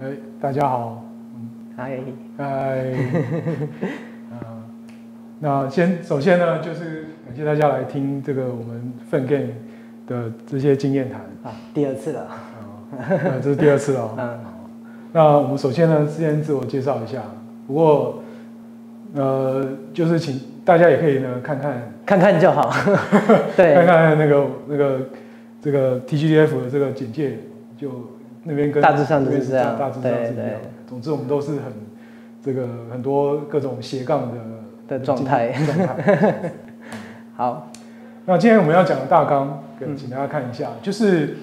大家好， 嗨， 嗨，那首先呢，就是感谢大家来听这个我们Fun Game的这些经验谈啊，第二次了， 这是第二次了。那我们首先呢，先自我介绍一下，不过就是请大家也可以呢看看就好，对， 看看那个这个 TGDF 的这个简介，就那边跟大致上就是这样， 大致上是一样。总之我们都是很多各种斜杠的状态。好， 那今天我们要讲的大纲，请大家看一下，就是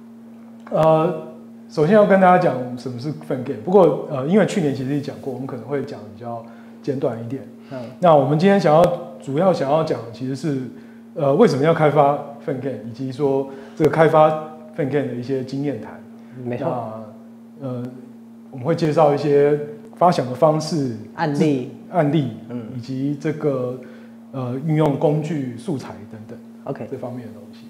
首先要跟大家讲什么是 Fun Game。不过因为去年其实也讲过，我们可能会讲比较简短一点。那我们今天主要想要讲的其实是为什么要开发 Fun Game， 以及说这个开发 Fun Game 的一些经验谈。 没错。 我们会介绍一些发想的方式、 案例， 以及这个运用工具、素材等等 ，OK， 这方面的东西。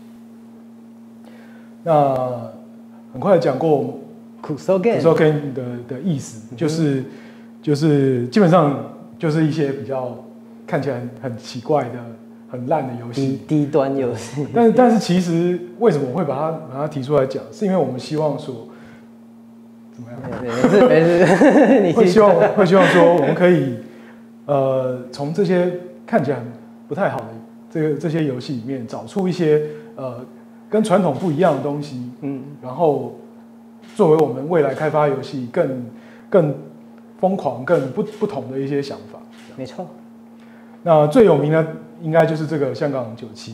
那很快讲过 Crusoe Game 的意思，就是基本上就是一些比较看起来很奇怪的、很烂的游戏， 低端游戏。 但是其实为什么我会把它提出来讲，是因为我们希望说。怎么样？ 没事，你会希望说，我们可以从这些看起来不太好的这些游戏里面，找出一些跟传统不一样的东西，然后作为我们未来开发游戏更疯狂、更不同的一些想法。 没错。 那最有名的应该就是这个香港97。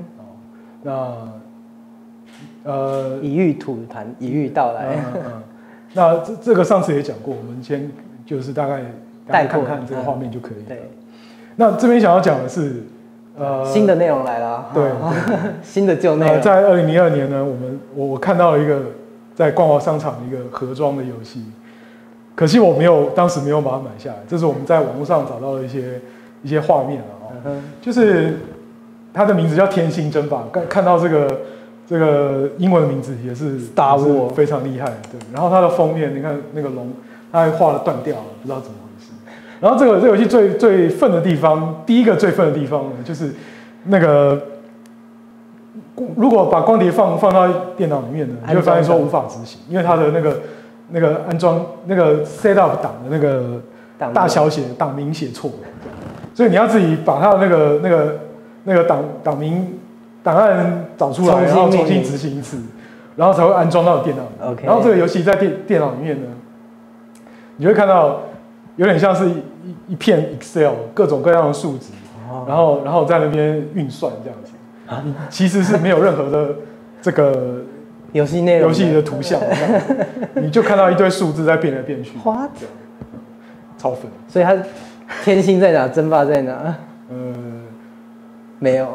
以喻吐痰，以喻道来。 那这个上次也讲过，我们先就是大概看看这个画面就可以了。 对。 那这边想要讲的是， 新的内容来了。 对， 新的旧内容。 在2002年呢，我看到了一个在光华商场一个盒装的游戏，可惜我当时没有把它买下来。这是我们在网络上找到的一些画面就是它的名字叫《天星争霸》，看到这个英文的名字也是 Star Wars， 非常厉害，对。然后它的封面，你看那个龙，它还画了断掉了，不知道怎么回事。然后这个游戏最愤的地方，第一个最愤的地方呢，就是那个如果把光碟放到电脑里面呢，你就会发现说无法执行，因为它的那个安装那个 setup 档的那个大小写档名写错了，所以你要自己把它的那个档案找出来，然后重新执行一次，然后才会安装到电脑里。然后这个游戏在电脑里面呢，你会看到有点像是一片 Excel， 各种各样的数值，然后在那边运算这样子。你其实是没有任何的这个游戏内容、 游戏的图像，你就看到一堆数字在变来变去。超粉。 所以它天星在哪，争霸在哪？没有。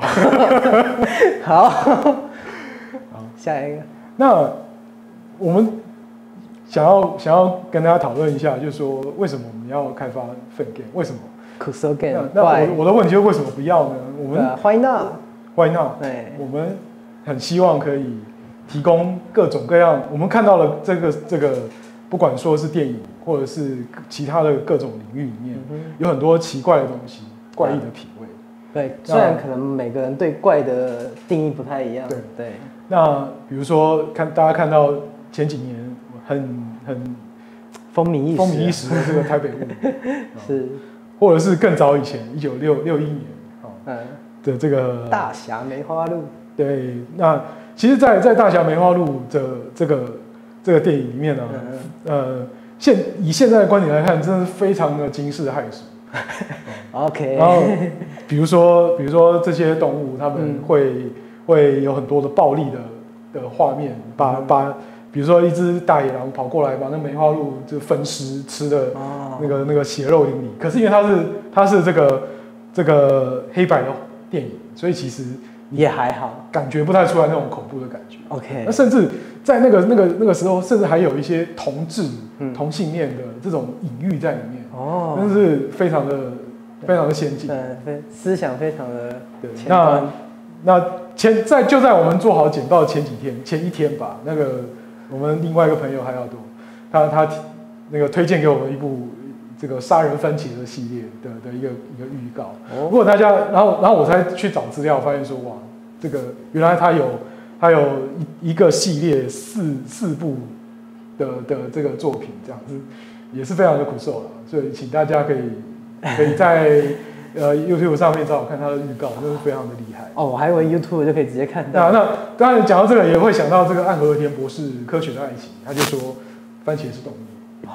好，下一个。 那我们想要跟大家讨论一下，就是说为什么我们要开发 Fun Game？ 为什么 Crusoe Game？ 那我的问题就是为什么不要呢？我们 Why not？ 对，我们很希望可以提供各种各样，我们看到了这个，不管说是电影或者是其他的各种领域里面，有很多奇怪的东西，怪异的品味。 对，虽然可能每个人对怪的定义不太一样。对。 那比如说大家看到前几年很风靡一时的这个台北物是， 或者是更早以前1961年的这个大侠梅花鹿。 对，那其实在大侠梅花鹿的这个电影里面呢，以现在的观点来看，真的是非常的惊世骇俗。 OK。 然后比如说这些动物，他们会有很多的暴力的画面，比如说一只大野狼跑过来把那梅花鹿就分尸吃的那个血肉淋漓。可是因为它是这个黑白的电影，所以其实也还好， 感觉不太出来那种恐怖的感觉。 OK。 那甚至在那个时候，甚至还有一些同性恋的这种隐喻在里面。真是非常的先进。 思想非常的前端。那就在我们做好简报的前一天吧，那个我们另外一个朋友还要多， 他那个推荐给我们一部这个杀人番茄的系列的一个预告。如果大家，然后我才去找资料，发现说哇，这个原来他有一个系列四部的这个作品，这样子也是非常的苦受了。所以请大家可以在YouTube 上面找我看他的预告，真是非常的厉害。 哦，我还以为 YouTube 就可以直接看到。 那当然讲到这个，也会想到这个岸和田博士《科学的爱情》，他就说番茄是动物。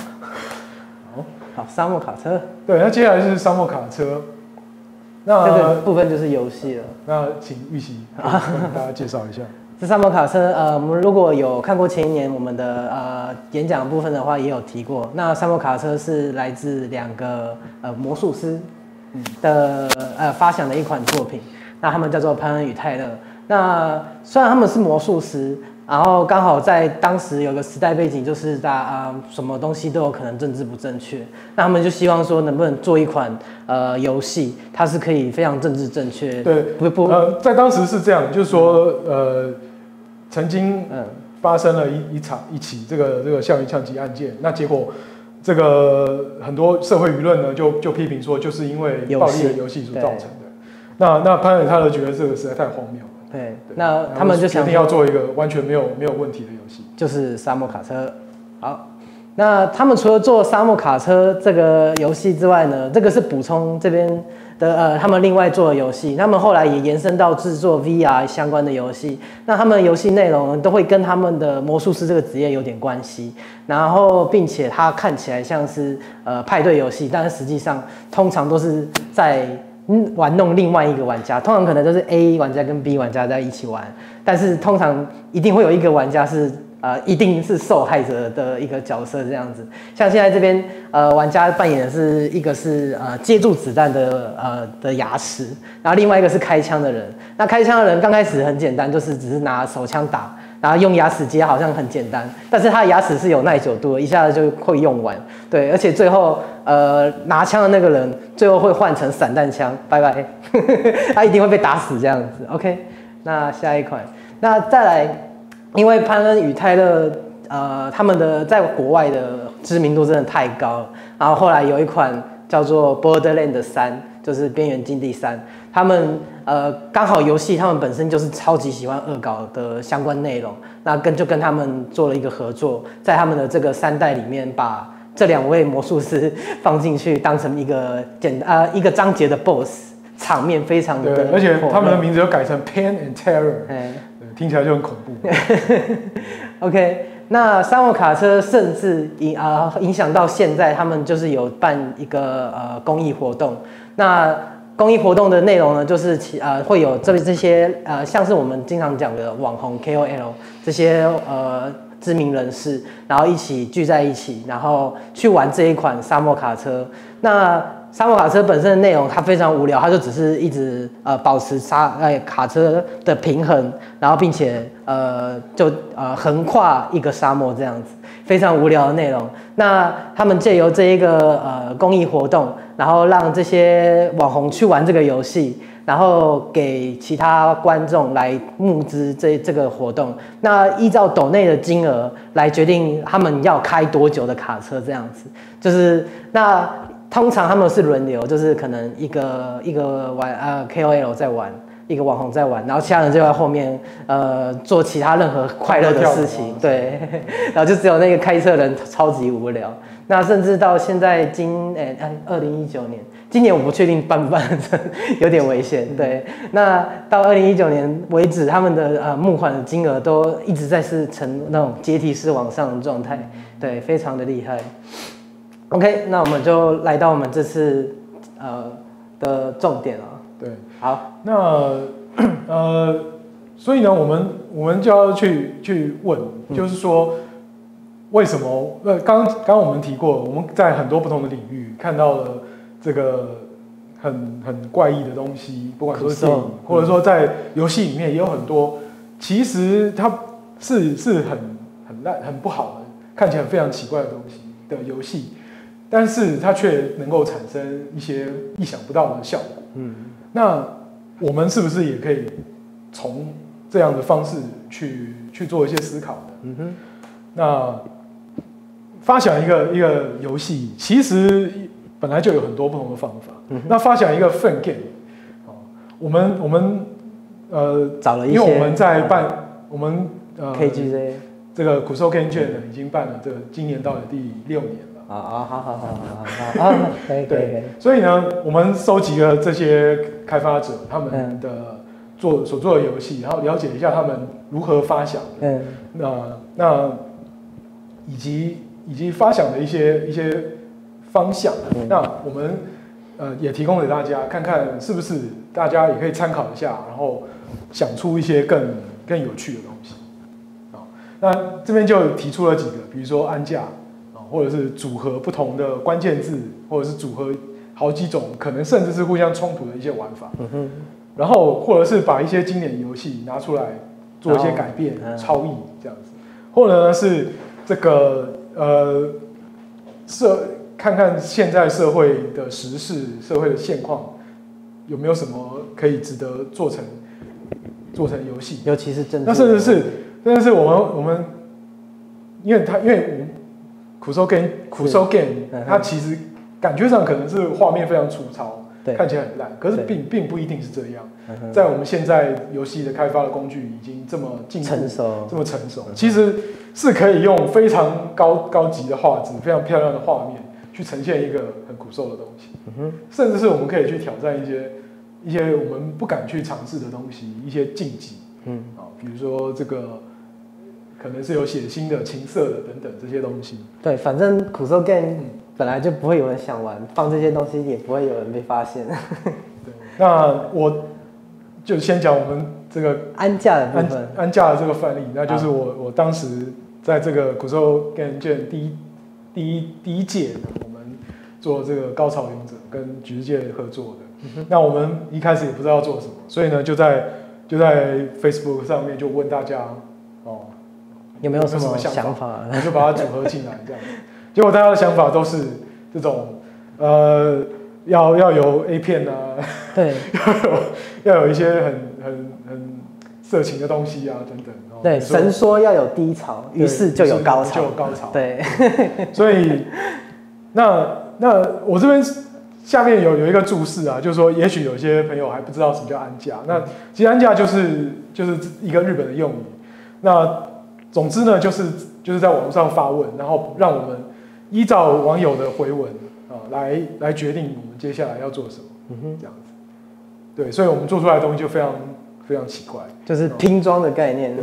好，沙漠卡车。对， 那接下来是沙漠卡车。那这个部分就是游戏了。 那请玉玺跟大家介绍一下。 这沙漠卡车，我们如果有看过前一年我们的演讲部分的话，也有提过。那沙漠卡车是来自2个魔术师的发想的一款作品。那他们叫做潘恩与泰勒。那虽然他们是魔术师，然后刚好在当时有个时代背景，就是什么东西都有可能政治不正确。那他们就希望说，能不能做一款游戏，它是可以非常政治正确。 对，在当时是这样，就是说曾经发生了一起这个校园枪击案件，那结果这个很多社会舆论呢就批评说，就是因为暴力的游戏所造成的。那潘恩他的觉得这个实在太荒谬了。 对，那他们就决定要做一个完全没有问题的游戏， 就是沙漠卡车。好，那他们除了做沙漠卡车这个游戏之外呢，这个是补充这边的他们另外做的游戏。他们后来也延伸到制作 VR 相关的游戏。那他们的游戏内容都会跟他们的魔术师这个职业有点关系，然后并且它看起来像是派对游戏，但是实际上通常都是在玩弄另外一个玩家，通常可能都是 A 玩家跟 B 玩家在一起玩，但是通常一定会有一个玩家是一定是受害者的一个角色这样子。像现在这边玩家扮演的是一个是接住子弹的牙齿，然后另外一个是开枪的人。那开枪的人刚开始很简单，就是只是拿手枪打，然后用牙齿接好像很简单，但是他的牙齿是有耐久度的，一下子就会用完。对，而且最后拿枪的那个人最后会换成散弹枪，拜拜，他一定会被打死这样子。OK， 那下一款，那再来，因为潘恩与泰勒他们的在国外的知名度真的太高了，然后后来有一款叫做 Borderlands 3，就是边缘禁地3，他们刚好游戏他们本身就是超级喜欢恶搞的相关内容，那就跟他们做了一个合作，在他们的这个3代里面把这2位魔术师放进去，当成一个章节的 BOSS， 场面非常的， 而且他们的名字又改成 Pain and Terror， 听起来就很恐怖。 OK， 那沙漠卡车甚至影响到现在，他们就是有办一个公益活动。那公益活动的内容呢，就是会有这些像是我们经常讲的网红 KOL 这些知名人士，然后一起聚在一起，然后去玩这一款沙漠卡车。那沙漠卡车本身的内容它非常无聊，它就只是一直保持卡车的平衡，然后并且横跨一个沙漠这样子，非常无聊的内容。那他们借由这一个公益活动，然后让这些网红去玩这个游戏，然后给其他观众来募资这个活动。那依照斗内的金额来决定他们要开多久的卡车这样子，就是那。通常他们是轮流，就是可能一个KOL 在玩，一个网红在玩，然后其他人就在后面做其他任何快乐的事情，对，然后就只有那个开车人超级无聊。那甚至到现在2019年，今年我不确定办不办得成，有点危险。对，那到2019年为止，他们的募款的金额都一直在是呈那种阶梯式往上的状态，对，非常的厉害。OK， 那我们就来到我们这次的重点了。 对， 好， 那所以呢，我们就要去问，就是说为什么？刚我们提过，我们在很多不同的领域看到了这个很怪异的东西，不管说是电影，或者说在游戏里面也有很多，其实它是很烂、很不好的，看起来非常奇怪的东西的游戏。但是它却能够产生一些意想不到的效果。那我们是不是也可以从这样的方式去做一些思考呢？那发想一个游戏，其实本来就有很多不同的方法。那发想一个 fan game， 我们找了一些， 因为我们在办我们 KGJ 这个苦寿 Game 券呢，已经办了这个今年到了第6年了。 好，可以。 所以呢，我们收集了这些开发者他们的所做的游戏，然后了解一下他们如何发想，那以及发想的一些方向，那我们也提供给大家看看，是不是大家也可以参考一下，然后想出一些更有趣的东西。那这边就提出了几个，比如说安价或者是组合不同的关键字，或者是组合好几种，可能甚至是互相冲突的一些玩法。然后或者是把一些经典游戏拿出来做一些改变、超译这样子，或者呢是这个看看现在社会的时事、社会的现况有没有什么可以值得做成游戏， 尤其是政治。 那甚至是我们，因为我们苦寿 game 它其实感觉上可能是画面非常粗糙，看起来很烂，可是并不一定是这样。在我们现在游戏的开发的工具已经这么进步、这么成熟，其实是可以用非常高级的画质、非常漂亮的画面去呈现一个很苦寿的东西。甚至是我们可以去挑战一些我们不敢去尝试的东西，一些禁忌。比如说这个可能是有血腥的、情色的等等这些东西。 对，反正苦寿 game 本来就不会有人想玩，放这些东西也不会有人被发现。 对，那我就先讲我们这个安价的部分， 安价的这个范例，那就是我当时在这个苦寿 game 卷第一届，我们做这个高潮勇者跟菊界合作的。那我们一开始也不知道做什么，所以呢就在 Facebook 上面就问大家有没有什么想法， 我就把它组合进来这样。结果大家的想法都是这种要有 A 片啊， 对， 要有一些很色情的东西啊等等。 对，神说要有低潮，于是就有高潮，对， 所以那我这边下面有一个注释啊，就是说，也许有些朋友还不知道什么叫安价。那其实安价就是一个日本的用语。那总之呢，就是在网络上发问，然后让我们依照网友的回文来决定我们接下来要做什么。这样子。对，所以我们做出来的东西就非常非常奇怪， 就是拼装的概念。 对。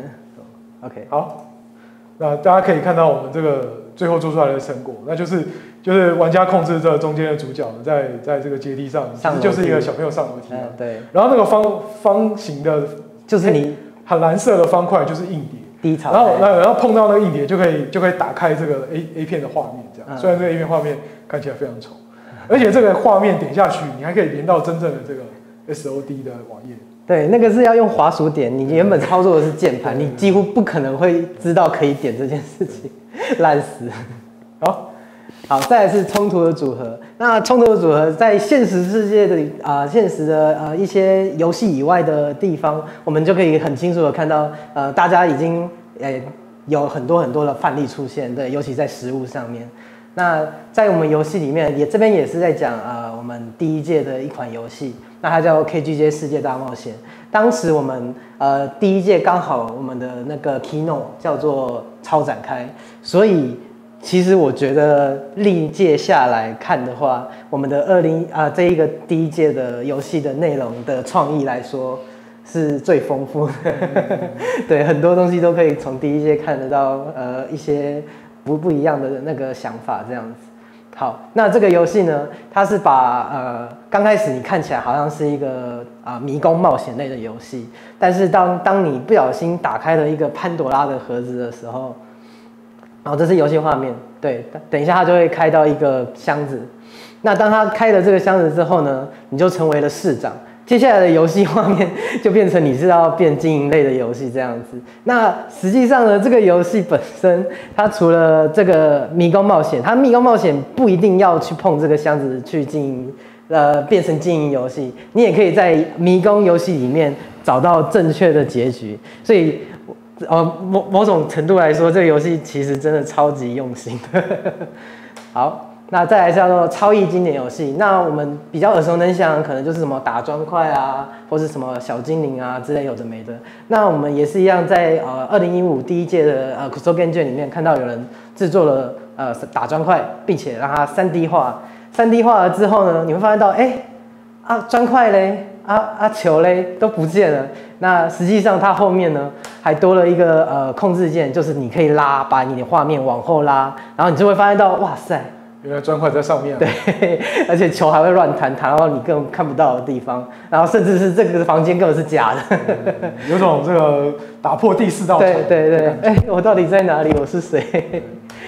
OK， 好，那大家可以看到我们这个最后做出来的成果，那就是玩家控制这中间的主角呢，在这个阶梯上，其实就是一个小朋友上楼梯。 对。 然后那个方形的， 就是你很蓝色的方块就是硬碟， 低潮。 然后碰到那个硬碟就可以打开这个 A 片的画面，这样。虽然这个 A 片画面看起来非常丑，而且这个画面点下去，你还可以连到真正的这个 SOD 的网页。 对，那个是要用滑鼠点，你原本操作的是键盘，你几乎不可能会知道可以点这件事情，烂死。好，再来是冲突的组合。那冲突的组合在现实世界的现实的一些游戏以外的地方，我们就可以很清楚的看到，大家已经有很多的范例出现，对，尤其在实物上面。那在我们游戏里面，这边也是在讲我们第一届的一款游戏，那它叫 KGJ 世界大冒险。当时我们第一届刚好我们的那个 keynote 叫做超展开，所以其实我觉得历届下来看的话，我们的这一个第一届的游戏的内容的创意来说是最丰富的。对，很多东西都可以从第一届看得到一些不一样的那个想法这样子。好，那这个游戏呢，它是把刚开始你看起来好像是一个迷宫冒险类的游戏，但是当你不小心打开了一个潘多拉的盒子的时候，然后这是游戏画面，对，等一下它就会开到一个箱子。那当它开了这个箱子之后呢，你就成为了市长。接下来的游戏画面就变成你是要变经营类的游戏这样子。那实际上呢，这个游戏本身它除了这个迷宫冒险，它迷宫冒险不一定要去碰这个箱子去经营，变成经营游戏，你也可以在迷宫游戏里面找到正确的结局。所以某种程度来说，这个游戏其实真的超级用心的。好，那再来叫做超易经典游戏。那我们比较耳熟能详，可能就是什么打砖块啊，或是什么小精灵啊之类有的没的。那我们也是一样在2015第1届的Kusogen卷里面看到有人制作了打砖块，并且让它3D 化。3D 化了之后呢，你会发现到砖块嘞。球嘞都不见了。那实际上它后面呢还多了一个控制键，就是你可以把你的画面往后拉，然后你就会发现到，哇塞， 原来砖块在上面。 对，而且球还会乱弹到你根本看不到的地方，然后甚至是这个房间根本是假的， 有种这个打破第4道墙。 对，我到底在哪里？我是谁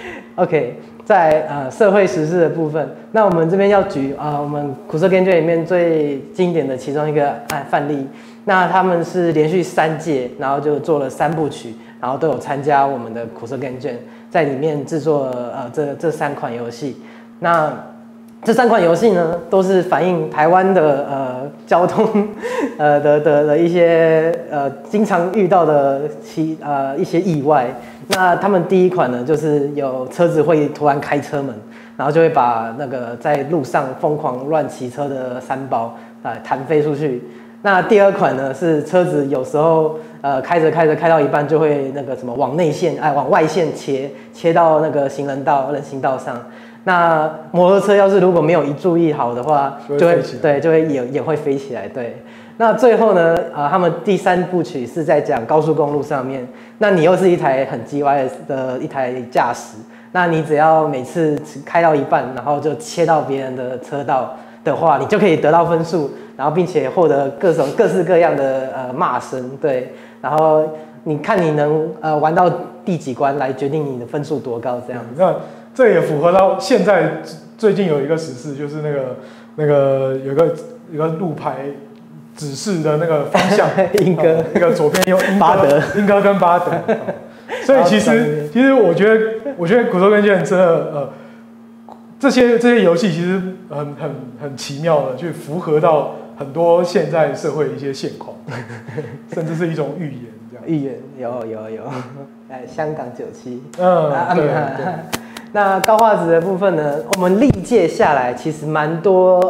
？OK。在社会时事的部分，那我们这边要举我们Kusogen卷里面最经典的其中一个范例。那他们是连续3届，然后就做了3部曲，然后都有参加我们的Kusogen卷，在里面制作这3款游戏。那这3款游戏呢，都是反映台湾的交通的一些经常遇到的一些意外。那他们第1款呢，就是有车子会突然开车门，然后就会把那个在路上疯狂乱骑车的3宝弹飞出去。那第2款呢，是车子有时候开到一半就会那个什么往外线切到那个人行道上。那摩托车要是如果没有注意好的话，就会也会飞起来。对，那最后呢，他们第3部曲是在讲高速公路上面，那你又是一台很鸡歪的一台驾驶，那你只要每次开到一半，然后就切到别人的车道的话，你就可以得到分数，然后并且获得各式各样的骂声。对，然后你看你能玩到第几关来决定你的分数多高这样子。 那这也符合到现在最近有一个时事，就是那个有一个路牌指示的那个方向， 英哥， 那个左边有英哥跟巴德，所以其实我觉得Kusogen卷真的这些游戏其实很奇妙的去符合到很多现在社会的一些现况，甚至是一种预言这样。 预言有，香港97， 对。 那高画质的部分呢，我们历届下来其实蛮多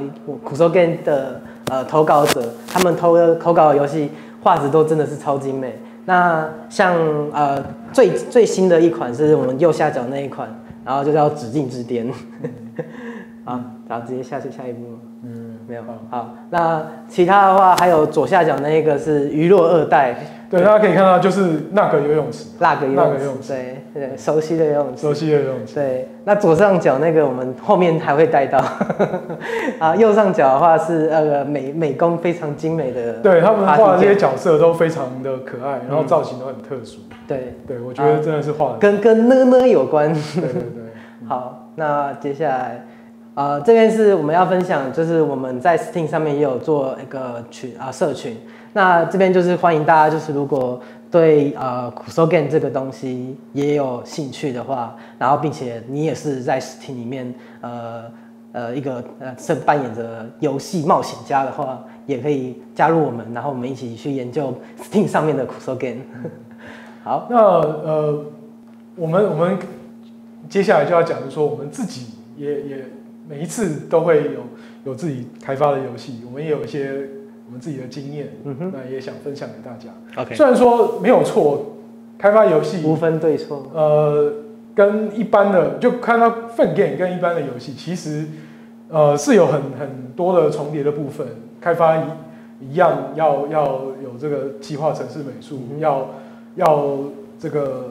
Kusogen的投稿者，他们投稿的游戏画质都真的是超精美。那像最新的一款是我们右下角那一款，然后就叫指境之巅。好，然后直接下一步。没有。好，那其他的话还有左下角那一个是娱乐2代。 对，大家可以看到就是那个游泳池， 对，熟悉的游泳池，对。那左上角那个我们后面还会带到，右上角的话是美工非常精美的， 对，他们画的这些角色都非常的可爱，然后造型都很特殊， 对， 我觉得真的是画的跟呢有关， 对。 好，那接下来。这边是我们要分享，就是我们在 Steam 上面也有做一个社群。那这边就是欢迎大家，就是如果对Kusogen 这个东西也有兴趣的话，然后并且你也是在 Steam 里面一个是扮演着游戏冒险家的话，也可以加入我们，然后我们一起去研究 Steam 上面的Kusogen。好， 那我们接下来就要讲的说，我们自己也每一次都会有自己开发的游戏，我们也有一些我们自己的经验，那也想分享给大家。 OK， 虽然说没有错，开发游戏无分对错， 跟一般的就看到 Fun Game 跟一般的游戏，其实是有很多的重叠的部分，开发一样要有这个企划、程式、美术，要这个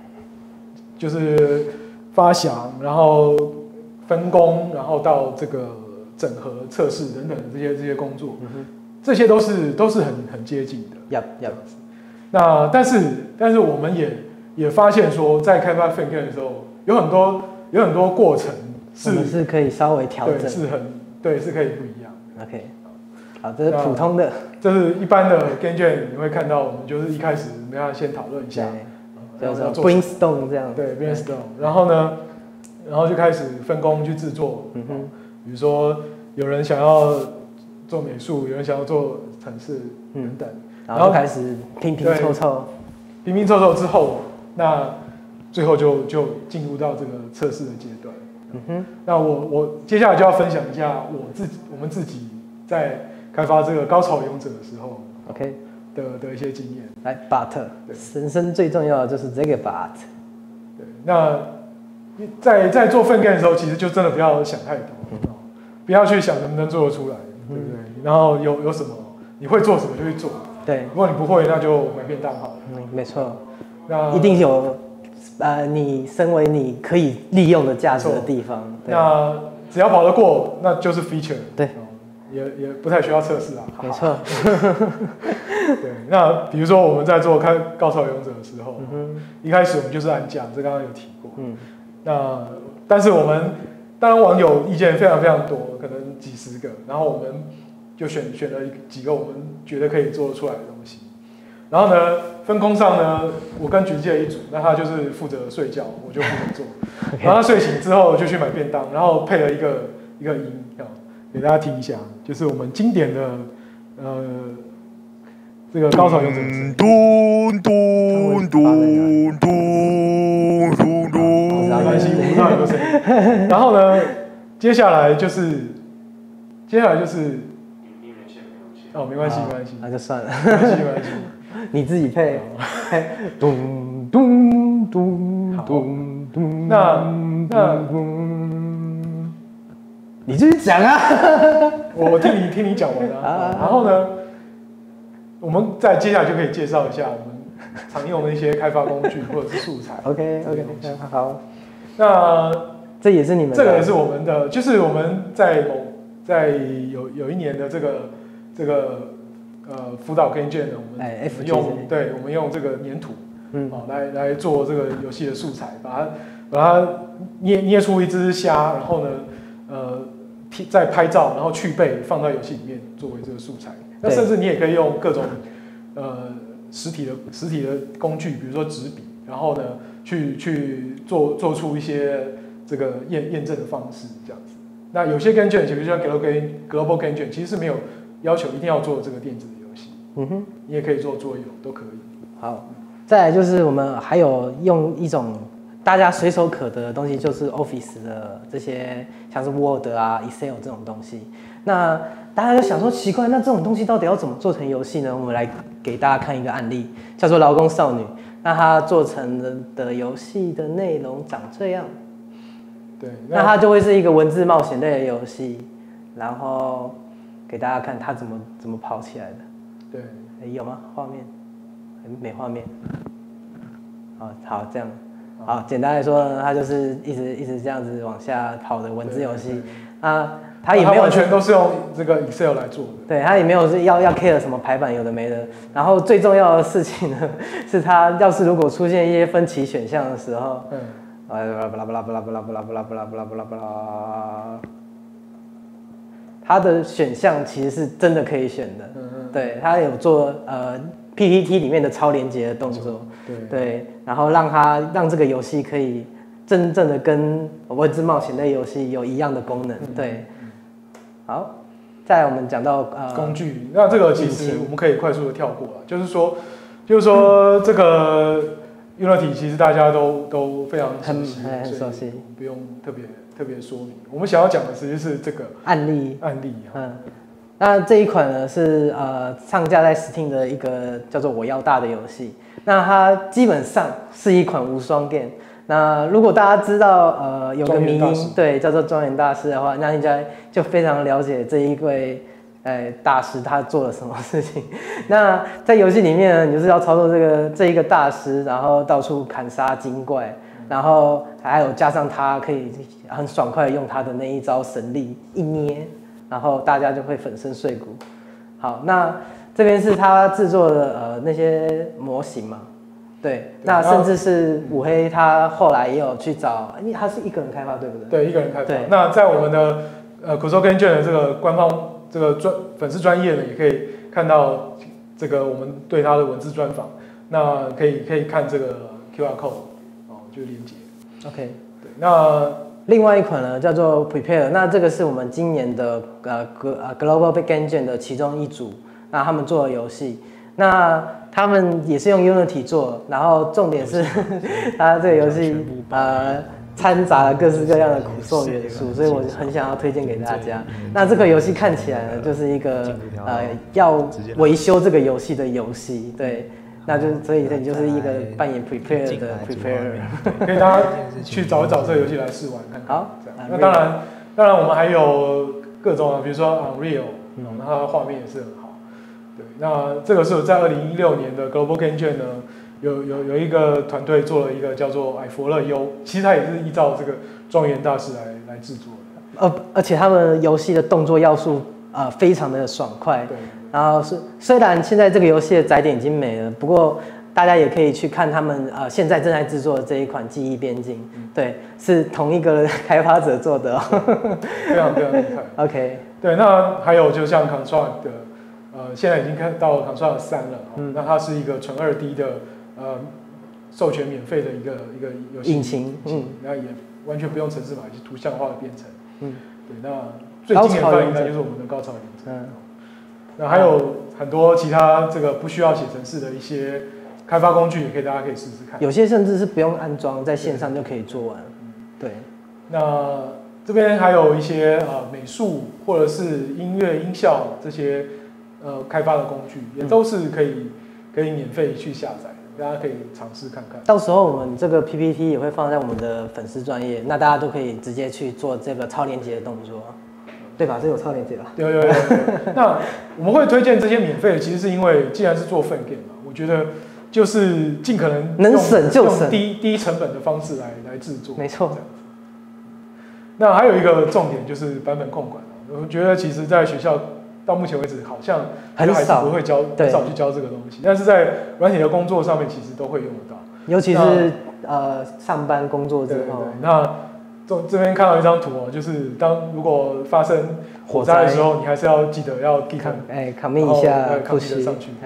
就是发想，然后分工，然后到这个整合、测试等等这些工作，这些都是很接近的。那但是我们也发现说，在开发 Fun Game 的时候，有很多过程是可以稍微调整， 是可以不一样的。 OK， 好，这是普通的， 这是一般的 Game Jam 你会看到，我们就是一开始我们要先讨论一下， 叫做 brainstorm 这样， 对 brainstorm， 然后就开始分工去制作，比如说有人想要做美术，有人想要做程式等等， 然后就开始拼拼凑凑， 拼拼凑凑之后，那最后就进入到这个测试的阶段。那我接下来就要分享一下我们自己在开发这个高潮勇者的时候 ，OK 的一些经验。 来 ，but 人生最重要的就是这个 but。 对，那在做分 game 的时候，其实就真的不要想太多，不要去想能不能做得出来，对不对？然后有什么你会做什么就去做。 对， 如果你不会，那就买便当好了。 没错。 那一定有你身为你可以利用的价值的地方。 那只要跑得过，那就是 feature。 对， 也不太需要测试啊。 没错。 对，那比如说我们在做高潮勇者的时候，一开始我们就是按价，这刚刚有提过。那但是我们当然网友意见非常非常多，可能几十个，然后我们就选了几个我们觉得可以做得出来的东西。然后呢，分工上呢，我跟菊介一组，那他就是负责睡觉，我就负责做。然后他睡醒之后就去买便当，然后配了一个音给大家听一下，就是我们经典的这个高潮勇者的声音。 没关系，我不知道有没有声音。然后呢，接下来就是哦，没关系， 那就算了， 没关系。 你自己配。咚咚咚咚咚。 那你继续讲啊！ 我听你讲完了。然后呢，我们再接下来就可以介绍一下我们常用的一些开发工具或者是素材。 OK， 好。 那这也是你们的， 这个也是我们的，就是我们在有一年的这个辅导跟卷呢，我们用这个粘土，来做这个游戏的素材，把它捏出一只虾，然后呢，再拍照，然后去背放到游戏里面作为这个素材。那甚至你也可以用各种实体的工具，比如说纸笔，然后呢去做出一些这个验证的方式，这样子。那有些跟卷，比如像 Global 跟卷，其实是没有要求一定要做这个电子的游戏。你也可以做桌游，都可以。 好，再来就是我们还有用一种大家随手可得的东西，就是 Office 的这些像是 Word 啊、Excel 这种东西。那大家就想说奇怪，那这种东西到底要怎么做成游戏呢？我们来给大家看一个案例，叫做《劳工少女》。那它做成的游戏的内容长这样。 对， 那它就会是一个文字冒险类的游戏，然后给大家看它怎么跑起来的。 对， 有吗？画面？没画面。好，这样。好，简单来说呢，它就是一直这样子往下跑的文字游戏。它也没有完全都是用这个 Excel 来做的。 对，它也没有是要 care 什么排版有的没的。然后最重要的事情呢，是它如果出现一些分歧选项的时候，它的选项其实是真的可以选的。对，它有做PPT 里面的超连结的动作。对，然后让这个游戏可以真正的跟文字冒险类游戏有一样的功能。对。好，再来我们讲到工具，那这个其实我们可以快速的跳过了，就是说这个 Unity 其实大家都非常很熟悉， 不用特别说明。我们想要讲的其实是这个案例。 那这一款呢是上架在 Steam 的一个叫做《我要大》的游戏。那它基本上是一款无双 game。那如果大家知道有个迷因，对，叫做庄园大师的话，那应该就非常了解这一位大师他做了什么事情。那在游戏里面呢，你就是要操作这一个大师，然后到处砍杀精怪，然后还有加上他可以很爽快的用他的那一招神力一捏，然后大家就会粉身碎骨。好，那这边是他制作的那些模型嘛。对，那甚至是五黑，他后来也有去找，因为他是一个人开发，对不对？ 对，一个人开发。那在我们的Kuso Game Jam 的这个官方这个粉丝专页呢，也可以看到这个我们对他的文字专访。那可以看这个 QR code 就是连结。 OK。 对，那另外一款呢叫做 Prepare， 那这个是我们今年的Global Game Jam 的其中一组，那他们做的游戏。 那他们也是用 Unity 做，然后重点是它这个游戏掺杂了各式各样的苦受元素，所以我很想要推荐给大家。那这个游戏看起来呢，就是一个要维修这个游戏的游戏，对。那就所以你就是一个扮演 prepare 的 preparer， 可以大家去找一找这个游戏来试玩看看。 好， 那当然我们还有各种比如说 Unreal， 它的画面也是很好。对，那这个是在2016年的 Global Game Jam 呢，有一个团队做了一个叫做艾佛勒优，其实它也是依照这个庄园大师来制作的。 而且他们游戏的动作要素非常的爽快。 对。 然后虽然现在这个游戏的载点已经没了，不过大家也可以去看他们现在正在制作的这一款《记忆边境》，对，是同一个开发者做的哦， 非常非常厉害。 OK， 对，那还有就像 Construct 的，现在已经看到 Construct 3了，那它是一个纯2D 的授权免费的一个游戏引擎， 那也完全不用程式码，也是图像化的编程，对，那最经典范应该就是我们的高潮连程。那还有很多其他这个不需要写程式的一些开发工具，大家可以试试看。 有些甚至是不用安装，在线上就可以做完。对。那这边还有一些美术或者是音乐音效这些开发的工具，也都是可以免费去下载的，大家可以尝试看看。 到时候我们这个 PPT 也会放在我们的粉丝专页，那大家都可以直接去做这个超连结的动作。对吧？这有超连结吧？ 有。那我们会推荐这些免费的，其实是因为既然是做 Fun Game 嘛，我觉得就是尽可能省就省， 用低成本的方式来制作。 没错。 那还有一个重点就是版本控管，我觉得其实在学校到目前为止好像很少不会很少去教这个东西，但是在软体的工作上面其实都会用得到， 尤其是上班工作之后。 那这边看到一张图哦，就是如果发生火灾的时候，你还是要记得要 git commit 一下 push 上去。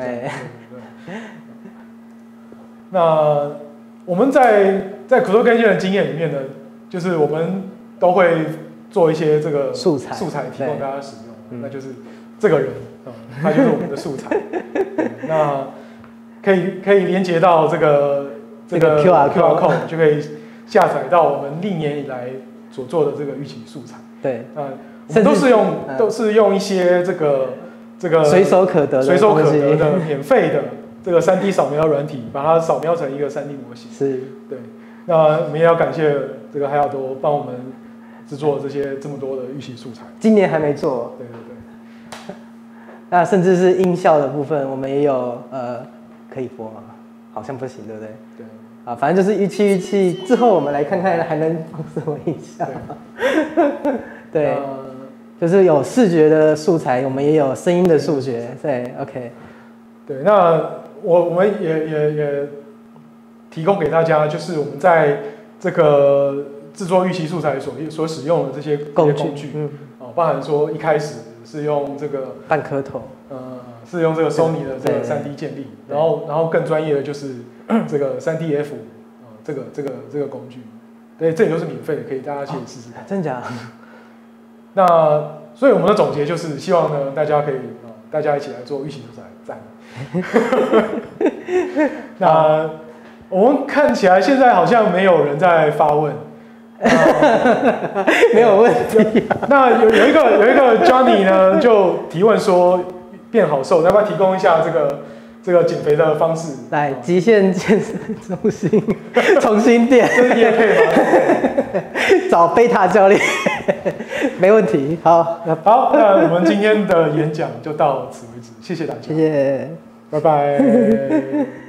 那我们在Ctrl Game Jam的经验里面呢，就是我们都会做一些这个素材提供大家使用，那就是这个人他就是我们的素材。那可以连接到这个 QR code 就可以下载到我们历年以来所做的这个预期素材。 对， 我们都是用一些这个随手可得的免费的这个3D 扫描软体，把它扫描成一个3D 模型。 是， 对。那我们也要感谢这个海尔多帮我们制作这么多的预期素材。 今年还没做。对。那甚至是音效的部分，我们也有可以播吗？好像不行，对不对？ 对。 反正就是预期，之后我们来看看还能放什么音效。对，就是有视觉的素材，我们也有声音的数学。对 ，OK。对， 那我们也提供给大家，就是我们在这个制作预期素材所使用的这些工具，包含说一开始是用这个半颗头， 是用这个 Sony 的这个3D 建立，然后更专业的就是这个 3DF 这个工具，对，这也都是免费的，可以大家去试试看。 真假？ 那所以我们的总结就是希望呢，大家可以大家一起来做预期素材，赞。那我们看起来现在好像没有人在发问， 没有问题。 那有一个 Johnny 呢就提问说变好瘦，要不要提供一下这个减肥的方式？ 来，极限健身中心重新练， 这是业配吗？ 找贝塔教练，没问题。好， 那我们今天的演讲就到此为止，谢谢大家， 谢谢， 拜拜。